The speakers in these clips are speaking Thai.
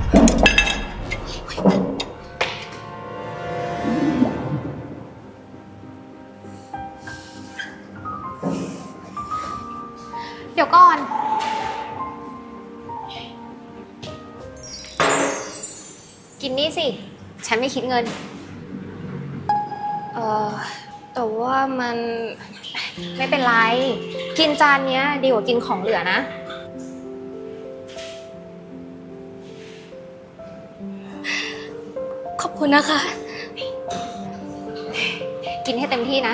เดี๋ยวก่อนกินนี่สิฉันไม่คิดเงินแต่ว่ามันไม่เป็นไรกินจานเนี้ยดีกว่ากินของเหลือนะขอบคุณนะคะกินให้เต็มที่นะ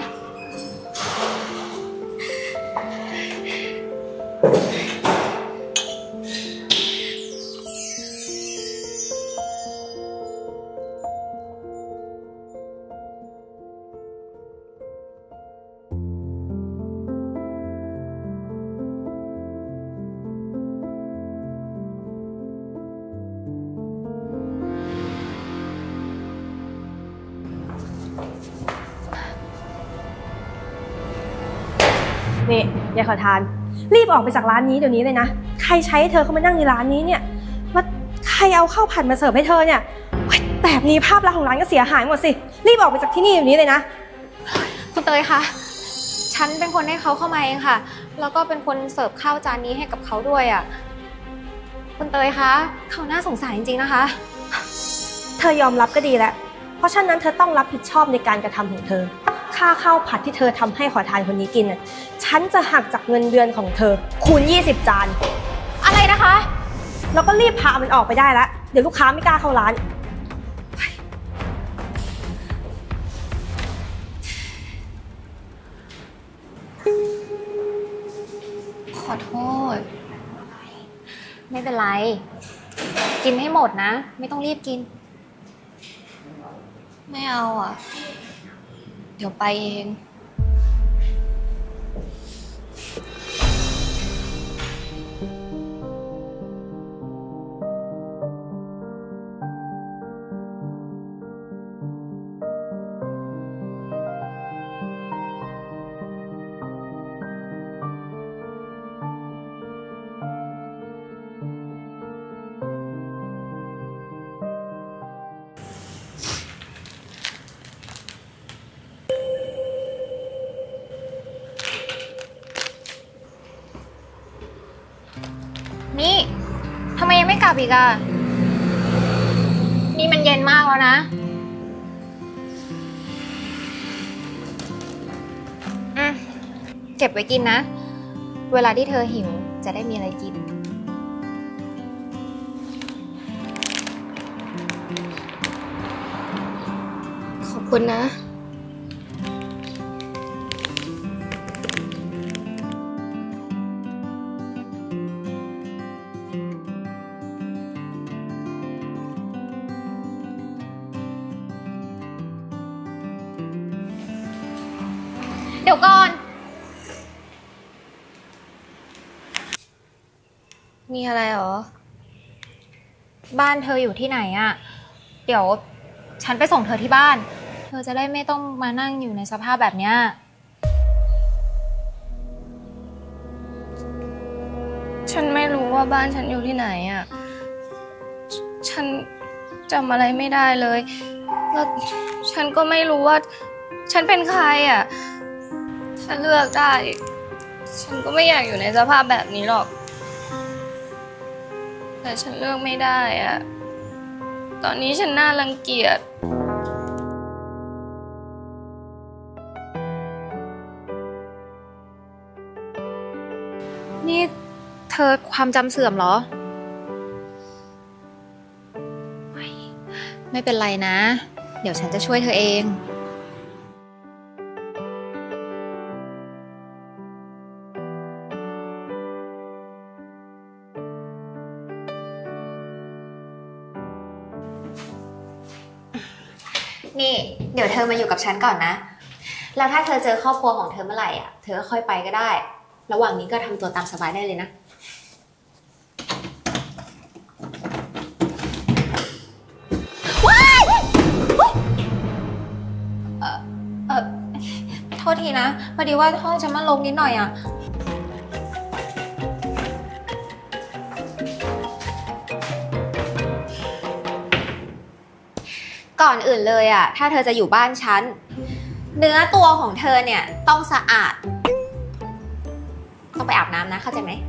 นี่ยายขอทานรีบออกไปจากร้านนี้เดี๋ยวนี้เลยนะใครใช้ให้เธอเข้ามานั่งในร้านนี้เนี่ยว่าใครเอาข้าวผัดมาเสิร์ฟให้เธอเนี่ยแบบนี้ภาพลักษณ์ของร้านก็เสียหายหมดสิรีบออกไปจากที่นี่เดี๋ยวนี้เลยนะคุณเตยคะฉันเป็นคนให้เขาเข้ามาเองค่ะแล้วก็เป็นคนเสิร์ฟข้าวจานนี้ให้กับเขาด้วยอ่ะคุณเตยคะเขาน่าสงสารจริงๆนะคะเธอยอมรับก็ดีแล้วเพราะฉะนั้นเธอต้องรับผิดชอบในการกระทำของเธอค่าข้าวผัดที่เธอทำให้ขอทานคนนี้กินน่ะฉันจะหักจากเงินเดือนของเธอคูณ20 จานอะไรนะคะแล้วก็รีบพามันออกไปได้แล้วเดี๋ยวลูกค้าไม่กล้าเข้าร้านขอโทษไม่เป็นไรกินให้หมดนะไม่ต้องรีบกินไม่เอาอ่ะเดี๋ยวไปเองนี่ทำไมยังไม่กลับอีกอ่ะนี่มันเย็นมากแล้วนะเก็บไว้กินนะเวลาที่เธอหิวจะได้มีอะไรกินขอบคุณนะเดี๋ยวก่อนมีอะไรหรอบ้านเธออยู่ที่ไหนอะเดี๋ยวฉันไปส่งเธอที่บ้านเธอจะได้ไม่ต้องมานั่งอยู่ในสภาพแบบเนี้ยฉันไม่รู้ว่าบ้านฉันอยู่ที่ไหนอ่ะฉันจำอะไรไม่ได้เลยแล้วฉันก็ไม่รู้ว่าฉันเป็นใครอ่ะถ้าเลือกได้ฉันก็ไม่อยากอยู่ในสภาพแบบนี้หรอกแต่ฉันเลือกไม่ได้อ่ะตอนนี้ฉันน่ารังเกียจนี่เธอความจำเสื่อมเหรอไม่เป็นไรนะเดี๋ยวฉันจะช่วยเธอเองนี่เดี๋ยวเธอมาอยู่กับฉันก่อนนะแล้วถ้าเธอเจอครอบครัวของเธอเมื่อไหร่อ่ะเธอก็ค่อยไปก็ได้ระหว่างนี้ก็ทำตัวตามสบายได้เลยนะว้ายโทษทีนะพอดีว่าห้องฉันมันรกนิดหน่อยอ่ะก่อนอื่นเลยอะถ้าเธอจะอยู่บ้านฉัน เนื้อตัวของเธอเนี่ยต้องสะอาด ต้องไปอาบน้ำนะเข้าใจไหม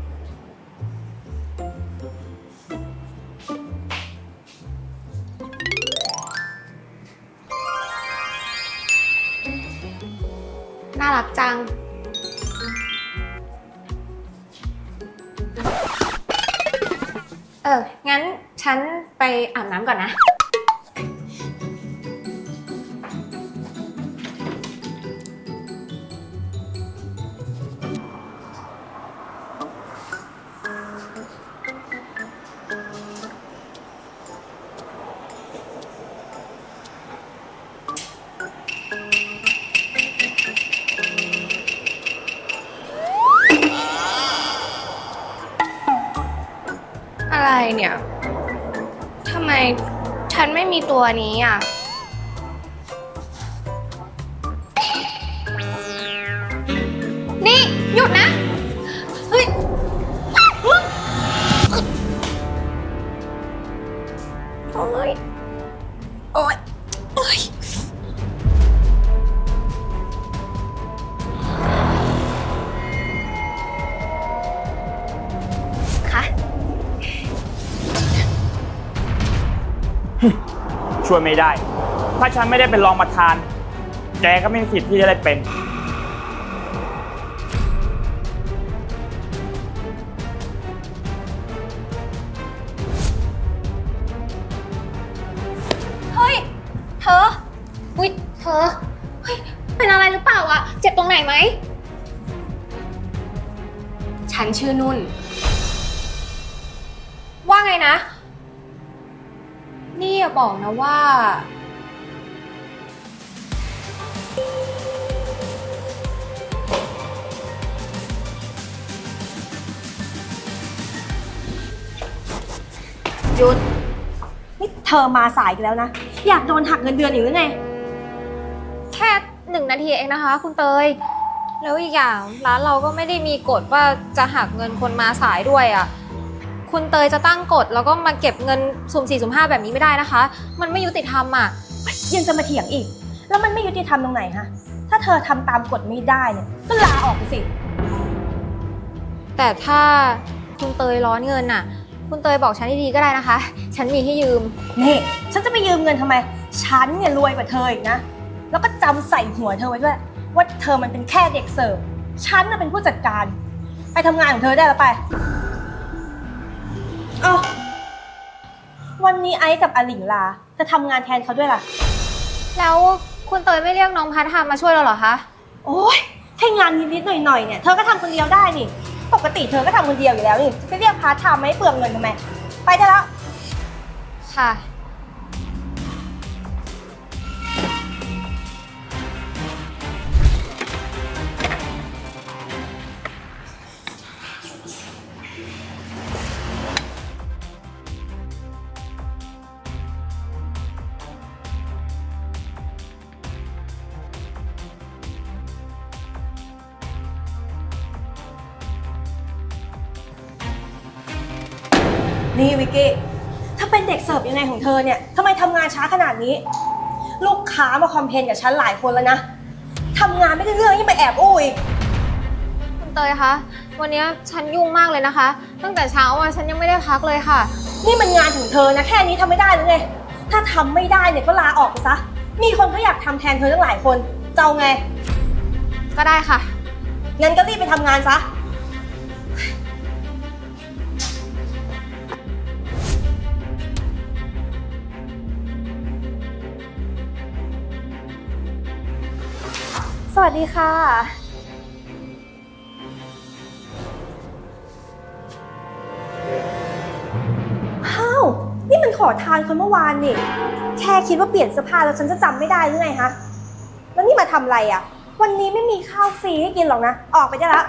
น่ารักจัง งั้นฉันไปอาบน้ำก่อนนะอะไรเนี่ย ทำไมฉันไม่มีตัวนี้อ่ะนี่ หยุดนะ เฮ้ย โอ๊ย โอ๊ย โอ๊ย คะช่วยไม่ได้ ถ้าฉันไม่ได้เป็นรองประธาน แกก็ไม่มีสิทธิ์ที่จะได้เป็นเฮ้ย เธอ อุ๊ย เธอ เฮ้ย เป็นอะไรหรือเปล่าอะเจ็บตรงไหนไหมฉันชื่อนุ่นว่าไงนะ นี่อย่าบอกนะว่าหยุดนี่เธอมาสายอีกแล้วนะ อยากโดนหักเงินเดือนอีกหรือไงแค่1 นาทีเองนะคะ คุณเตย แล้วอีกอย่างร้านเราก็ไม่ได้มีกฎว่าจะหักเงินคนมาสายด้วยอ่ะ คุณเตยจะตั้งกฎแล้วก็มาเก็บเงินสุ่ม4สุ่ม5แบบนี้ไม่ได้นะคะ มันไม่ยุติธรรมอ่ะยังจะมาเถียงอีก แล้วมันไม่ยุติธรรมตรงไหนฮะ ถ้าเธอทำตามกฎไม่ได้เนี่ย ก็ลาออกไปสิแต่ถ้าคุณเตยร้อนเงินน่ะ คุณเตยบอกฉันดีๆก็ได้นะคะ ฉันมีให้ยืมนี่ฉันจะไปยืมเงินทำไม ฉันเนี่ยรวยกว่าเธออีกนะ แล้วก็จำใส่หัวเธอไว้ด้วย ว่าเธอมันเป็นแค่เด็กเสิร์ฟ ฉันน่ะเป็นผู้จัดการ ไปทำงานของเธอได้แล้วไปเอ้าวันนี้ไอซ์กับอลิงลาจะทำงานแทนเขาด้วยล่ะแล้วคุณเตยไม่เรียกน้องพัทมาช่วยเราเหรอคะโอ๊ยแค่งานนิดๆหน่อยๆเนี่ย เธอก็ทำคนเดียวได้นี่ ปกติเธอก็ทำคนเดียวอยู่แล้วนี่ จะไปเรียกพาร์ทไทม์ไม่เปลืองเงินทำไม ไปได้แล้วค่ะนี่วิกกี้ ถ้าเป็นเด็กเสิร์ฟยังไงของเธอเนี่ยทำไมทำงานช้าขนาดนี้ ลูกค้ามาคอมเพลนกับฉันหลายคนแล้วนะทำงานไม่ได้เรื่องยิ่งไปแอบอู้อีกคุณเตยคะ วันนี้ฉันยุ่งมากเลยนะคะ ตั้งแต่เช้าอ่ะฉันยังไม่ได้พักเลยค่ะนี่มันงานของเธอนะ แค่นี้ทำไม่ได้หรือไง ถ้าทำไม่ได้เนี่ยก็ลาออกไปซะ มีคนเขาอยากทำแทนเธอตั้งหลายคนจะเอาไงก็ได้ค่ะงั้นก็รีบไปทำงานซะ สวัสดีค่ะ อ้าว นี่มันขอทานคนเมื่อวานนี่ แค่คิดว่าเปลี่ยนเสื้อผ้าแล้วฉันจะจำไม่ได้หรือไงฮะ แล้วนี่มาทำอะไรอ่ะ วันนี้ไม่มีข้าวฟรีให้กินหรอกนะ ออกไปได้ละ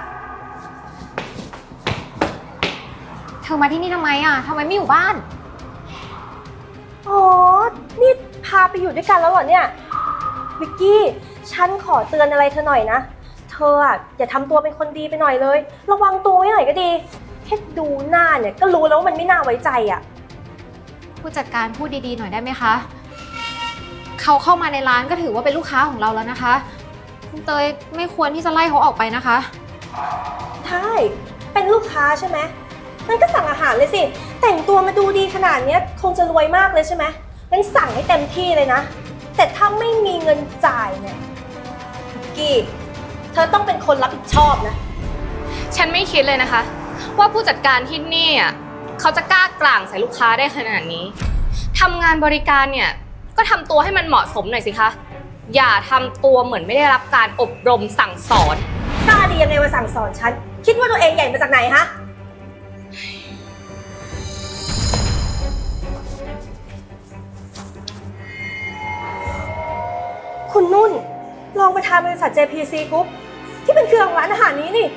เธอมาที่นี่ทำไมอ่ะทำไมไม่อยู่บ้านอ๋อ นี่พาไปอยู่ด้วยกันแล้วเหรอเนี่ย วิกกี้ ฉันขอเตือนอะไรเธอหน่อยนะ เธออ่ะอย่าทำตัวเป็นคนดีไปหน่อยเลย ระวังตัวไว้หน่อยก็ดี แค่ดูหน้าเนี่ยก็รู้แล้วว่ามันไม่น่าไว้ใจอ่ะผู้จัดการพูดดีๆหน่อยได้ไหมคะเขาเข้ามาในร้านก็ถือว่าเป็นลูกค้าของเราแล้วนะคะคุณเตยไม่ควรที่จะไล่เขาออกไปนะคะใช่เป็นลูกค้าใช่ไหมงั้นก็สั่งอาหารเลยสิแต่งตัวมาดูดีขนาดนี้คงจะรวยมากเลยใช่ไหมงั้นสั่งให้เต็มที่เลยนะแต่ถ้าไม่มีเงินจ่ายเนี่ยกี้เธอต้องเป็นคนรับผิดชอบนะฉันไม่คิดเลยนะคะว่าผู้จัดการที่นี่อ่ะเขาจะกล้ากล่างใส่ลูกค้าได้ขนาดนี้ทำงานบริการเนี่ยก็ทำตัวให้มันเหมาะสมหน่อยสิคะอย่าทำตัวเหมือนไม่ได้รับการอบรมสั่งสอนกล้าดียังไงมาสั่งสอนฉันคิดว่าตัวเองใหญ่มาจากไหนฮะคุณนุ่นรองประธานบริษัท JPC Group ที่เป็นเครือของร้านอาหารนี้นี่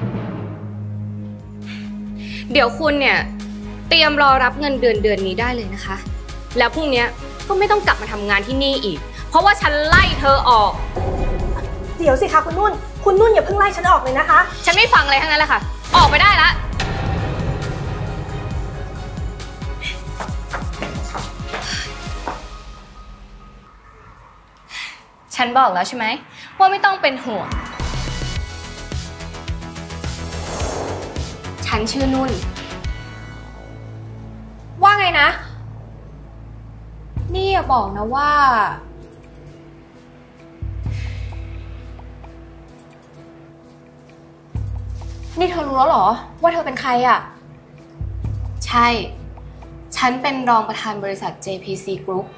เดี๋ยวคุณเนี่ยเตรียมรอรับเงินเดือนนี้ได้เลยนะคะแล้วพรุ่งนี้ก็ไม่ต้องกลับมาทำงานที่นี่อีกเพราะว่าฉันไล่เธอออกเดี๋ยวสิคะคุณนุ่นอย่าเพิ่งไล่ฉันออกเลยนะคะฉันไม่ฟังอะไรทั้งนั้นแหละค่ะออกไปได้ละฉันบอกแล้วใช่ไหมว่าไม่ต้องเป็นห่วงฉันชื่อนุ่นว่าไงนะนี่อย่าบอกนะว่านี่เธอรู้แล้วเหรอว่าเธอเป็นใครอ่ะใช่ฉันเป็นรองประธานบริษัท JPC Group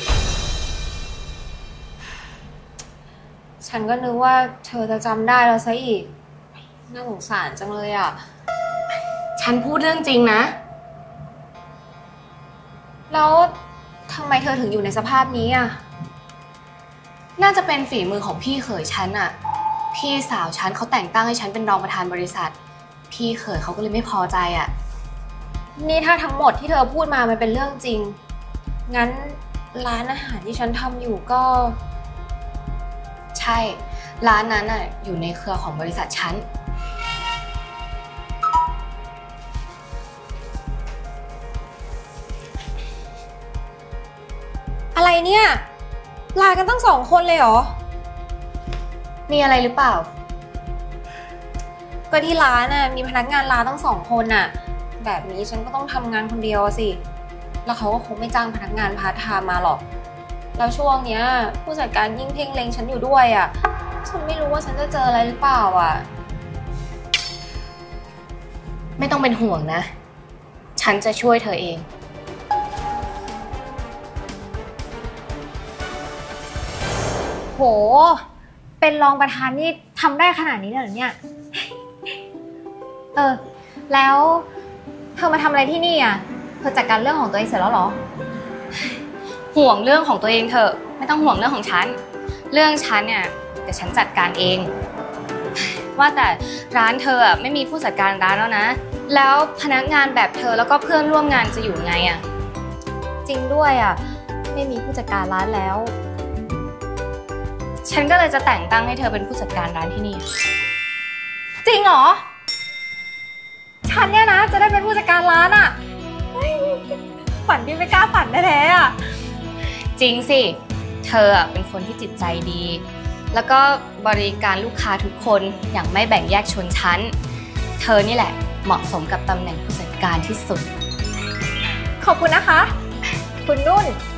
ฉันก็นึกว่าเธอจะจำได้แล้วซะอีกน่าสงสารจังเลยอ่ะฉันพูดเรื่องจริงนะแล้วทำไมเธอถึงอยู่ในสภาพนี้อ่ะน่าจะเป็นฝีมือของพี่เขยฉันอ่ะพี่สาวฉันเขาแต่งตั้งให้ฉันเป็นรองประธานบริษัทพี่เขยเขาก็เลยไม่พอใจอ่ะนี่ถ้าทั้งหมดที่เธอพูดมามันเป็นเรื่องจริงงั้นร้านอาหารที่ฉันทำอยู่ก็ใช่ร้านนั้นอ่ะอยู่ในเครือของบริษัทฉันอะไรเนี่ยลากันตั้ง2 คนเลยเหรอมีอะไรหรือเปล่าก็ที่ร้านน่ะมีพนักงานลาตั้ง2 คนน่ะแบบนี้ฉันก็ต้องทำงานคนเดียวสิแล้วเขาก็คงไม่จ้างพนักงานพาร์ทไทม์มาหรอกแล้วช่วงเนี้ยผู้จัดการยิ่งเพ่งเล็งฉันอยู่ด้วยอ่ะฉันไม่รู้ว่าฉันจะเจออะไรหรือเปล่าอ่ะไม่ต้องเป็นห่วงนะฉันจะช่วยเธอเองโหเป็นรองประธานนี่ทำได้ขนาดนี้เลยเหรอเนี่ยแล้วเธอมาทำอะไรที่นี่อ่ะเธอจัดการเรื่องของตัวเองเสร็จแล้วเหรอห่วงเรื่องของตัวเองเถอะไม่ต้องห่วงเรื่องของฉันเรื่องฉันเนี่ยเดี๋ยวฉันจัดการเองว่าแต่ร้านเธอไม่มีผู้จัดการร้านแล้วนะแล้วพนักงานแบบเธอแล้วก็เพื่อนร่วมงานจะอยู่ไงอ่ะจริงด้วยอ่ะไม่มีผู้จัดการร้านแล้วฉันก็เลยจะแต่งตั้งให้เธอเป็นผู้จัดการร้านที่นี่จริงเหรอฉันเนี่ยนะจะได้เป็นผู้จัดการร้านอ่ะฝันที่ไม่กล้าฝันแท้ๆอ่ะจริงสิเธอเป็นคนที่จิตใจดีแล้วก็บริการลูกค้าทุกคนอย่างไม่แบ่งแยกชนชั้นเธอนี่แหละเหมาะสมกับตำแหน่งผู้จัดการที่สุดขอบคุณนะคะคุณนุ่น